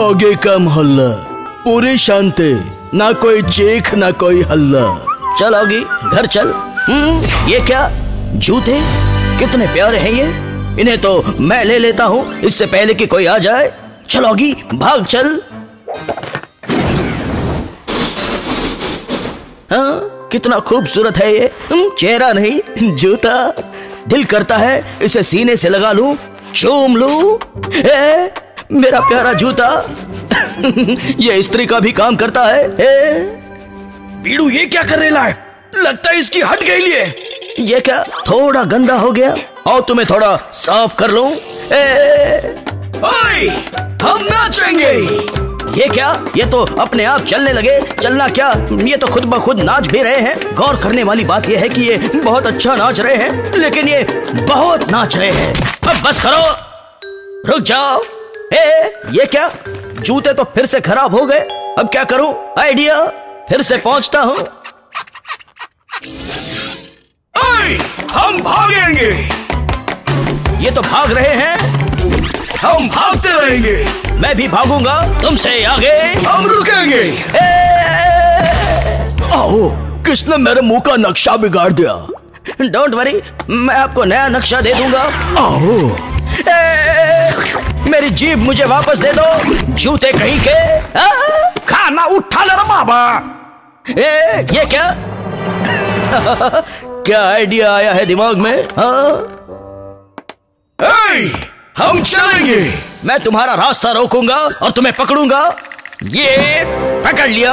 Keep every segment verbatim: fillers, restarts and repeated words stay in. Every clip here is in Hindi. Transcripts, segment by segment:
आगे का मोहल्ला पूरी शांति, ना कोई चीख ना कोई हल्ला। चल ऑगी घर चल। हम्म ये क्या जूते कितने प्यारे हैं ये, इन्हें तो मैं ले लेता हूँ इससे पहले कि कोई आ जाए। चल ऑगी भाग चल। हाँ कितना खूबसूरत है ये, चेहरा नहीं जूता। दिल करता है इसे सीने से लगा लूं, चूम लूं। ए, मेरा प्यारा जूता। ये स्त्री का भी काम करता है। ए? बीड़ू ये क्या कर रहा है? लगता है इसकी हट गई है। ये क्या थोड़ा गंदा हो गया और तुम्हें थोड़ा साफ कर लूं। ए? ओए, हम नाचेंगे। ये क्या, ये तो अपने आप चलने लगे। चलना क्या, ये तो खुद ब खुद नाच भी रहे हैं। गौर करने वाली बात ये है कि ये बहुत अच्छा नाच रहे हैं, लेकिन ये बहुत नाच रहे हैं। अब बस करो, रुक जाओ। ए, ये क्या, जूते तो फिर से खराब हो गए। अब क्या करूं? आइडिया, फिर से पहुंचता हूं। ओए, हम भागेंगे। ये तो भाग रहे हैं। हम भागते रहेंगे। मैं भी भागूंगा तुमसे आगे। हम रुकेंगे। आओ, किसने मेरे मुंह का नक्शा बिगाड़ दिया? डोंट वरी, मैं आपको नया नक्शा दे दूंगा। आओ। ए, मेरी जीभ मुझे वापस दे दो, जूते कहीं के। आ? खाना उठा ले बाबा। ए, ये क्या? क्या आइडिया आया है दिमाग में? हाँ? ए, हम चलेंगे। मैं तुम्हारा रास्ता रोकूंगा और तुम्हें पकड़ूंगा। ये पकड़ लिया।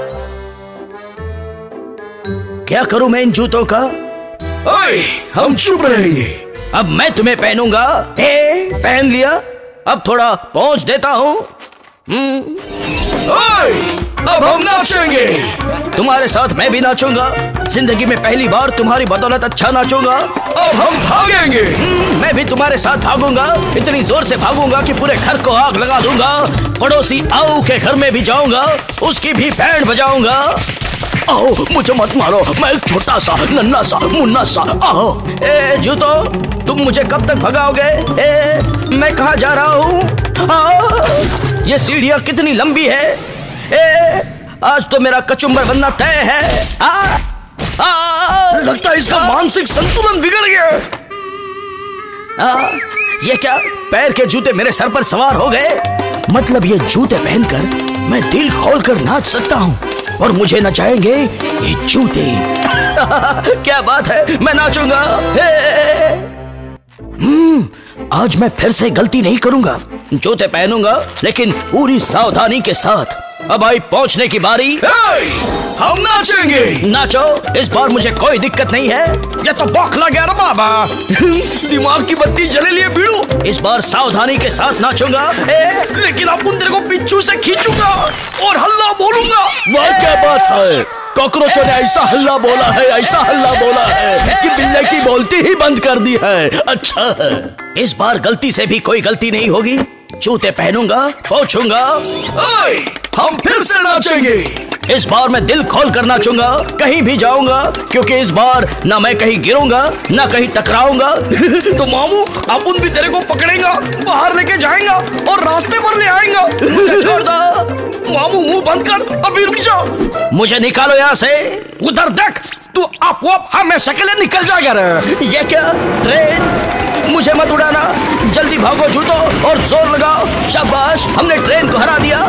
क्या करूं मैं इन जूतों का? ओए, हम चुप रहेंगे। अब मैं तुम्हें पहनूंगा। ए, पहन लिया। अब थोड़ा पहुंच देता हूं। हम्म। ओए, अब हम नाचेंगे। तुम्हारे साथ मैं भी नाचूंगा। जिंदगी में पहली बार तुम्हारी बदौलत अच्छा नाचूंगा। अब हम भागेंगे। मैं भी तुम्हारे साथ भागूंगा। इतनी जोर से भागूंगा कि पूरे घर को आग लगा दूंगा। पड़ोसी आओ के घर में भी जाऊंगा, उसकी भी बैंड बजाऊंगा। आओ, मुझे मत मारो, मैं एक छोटा सा नन्हा सा मुन्ना सा। आओ। ए जूतो, तुम मुझे कब तक भगाओगे? ए, मैं कहाँ जा रहा हूँ? ये सीढ़ियाँ कितनी लंबी है। ए, आज तो मेरा कचुम्बर बनना तय है। आ, आ, लगता है इसका मानसिक संतुलन बिगड़ गया। आ, ये क्या, पैर के जूते मेरे सर पर सवार हो गए। मतलब ये जूते पहनकर मैं दिल खोलकर नाच सकता हूँ और मुझे नचाएंगे ये जूते। क्या बात है, मैं नाचूंगा। हम्म, आज मैं फिर से गलती नहीं करूंगा। जूते पहनूंगा लेकिन पूरी सावधानी के साथ। अब आई पहुंचने की बारी। हम नाचेंगे। नाचो, इस बार मुझे कोई दिक्कत नहीं है। ये तो बौखला गया ना बाबा। दिमाग की बत्ती जले लिए बीड़ू। इस बार सावधानी के साथ नाचूंगा। ए, लेकिन अब तेरे को पिच्छू से खींचूंगा और हल्ला बोलूंगा। वाह क्या बात है, कॉकरोचों ने ऐसा हल्ला बोला है, ऐसा हल्ला बोला है कि बिल्ले की बोलती ही बंद कर दी है। अच्छा है, इस बार गलती से भी कोई गलती नहीं होगी। जूते पहनूंगा, पहुंचूंगा। हम फिर से नाचेंगे। इस बार मैं दिल खोल कर नाचूंगा, कहीं भी जाऊंगा, क्योंकि इस बार ना मैं कहीं गिरूंगा ना कहीं टकराऊंगा। तो मामू अपन भी तेरे को पकड़ेगा, बाहर लेके जाएगा और रास्ते पर ले आएगा। मुझे छोड़ दो। मामू मुंह बंद कर, अभी रुक जा। मुझे निकालो यहाँ से। उधर देख, तू आप आप हमेशा के लिए निकल जाएगा रे। ये क्या, ट्रेन? मुझे मत उड़ाना, जल्दी भागो जूतो और जोर लगाओ। शाबाश, हमने ट्रेन को हरा दिया।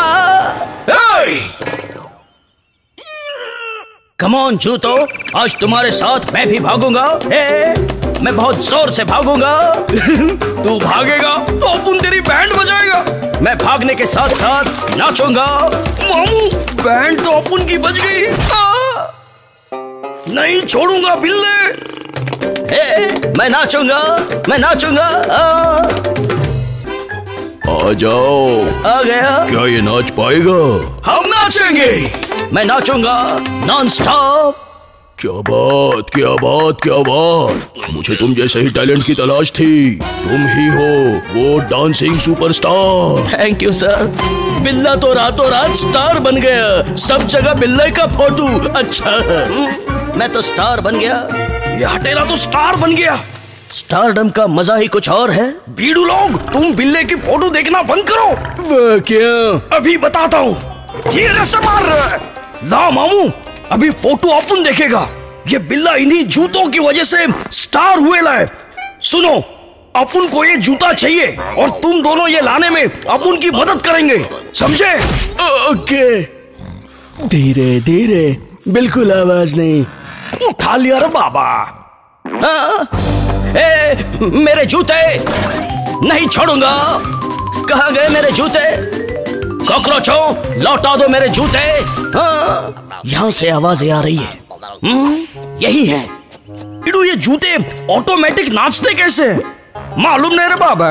कम ऑन जूतो, आज तुम्हारे साथ मैं भी भागूंगा। ए, मैं बहुत जोर से भागूंगा। तू भागेगा तो अपन तेरी बैंड बजाएगा। मैं भागने के साथ साथ नाचूंगा। मामू, बैंड तो अपन की बज गई। आ! नहीं छोड़ूंगा बिल्ले। ए, मैं नाचूंगा, मैं नाचूंगा। आ, आ जाओ। आ गया। क्या ये नाच पाएगा? हम नाचेंगे। मैं नाचूंगा नॉन स्टॉप। क्या बात, क्या बात, क्या बात। मुझे तुम जैसे ही टैलेंट की तलाश थी। तुम ही हो वो dancing superstar. Thank you sir. बिल्ला तो रातों रात स्टार बन गया, सब जगह बिल्ले का फोटो। अच्छा, मैं तो स्टार बन गया। ये हटेला तो स्टार बन गया। स्टारडम का मजा ही कुछ और है। बीड़ू लोग, तुम बिल्ले की फोटो देखना बंद करो। वह क्या? अभी बताता हूँ, धीरे से मार। ला मामू, अभी फोटो अपन देखेगा। ये बिल्ला इन्हीं जूतों की वजह से स्टार हुए है। सुनो, अपन को ये जूता चाहिए और तुम दोनों ये लाने में अपन की मदद करेंगे, समझे? ओके। धीरे धीरे, बिल्कुल आवाज नहीं। उठा लिया रे बाबा। हाँ? ए, मेरे जूते नहीं छोड़ूंगा। कहाँ गए मेरे जूते? कॉकरोचों, लौटा दो मेरे जूते। हाँ? यहाँ से आवाजें आ रही है। हम्म, यही है। इडू, ये जूते ऑटोमेटिक नाचते कैसे? मालूम नहीं रे बाबा।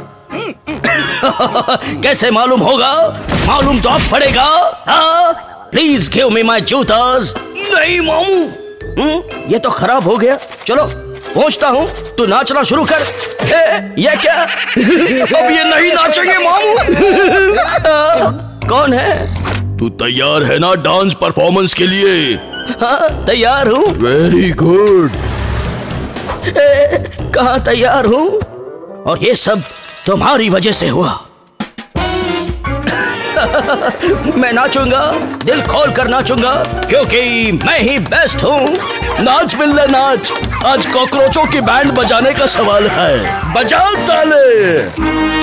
कैसे मालूम होगा? मालूम तो अब पड़ेगा। प्लीज गिव मी माय जूतास। नहीं मामू, हम्म, ये तो खराब हो गया। चलो पहुंचता हूँ, तू नाचना शुरू कर। ए, ये क्या? अब ये नहीं नाचेंगे मामू। कौन है? तू तैयार है ना डांस परफॉर्मेंस के लिए? हाँ, तैयार हूँ। Very good. कहाँ तैयार हूँ? और ये सब तुम्हारी वजह से हुआ। मैं नाचूंगा, दिल खोल कर नाचूंगा, क्योंकि मैं ही बेस्ट हूँ। नाच बिल्ला नाच, आज कॉकरोचों की बैंड बजाने का सवाल है। बजाओ ताले।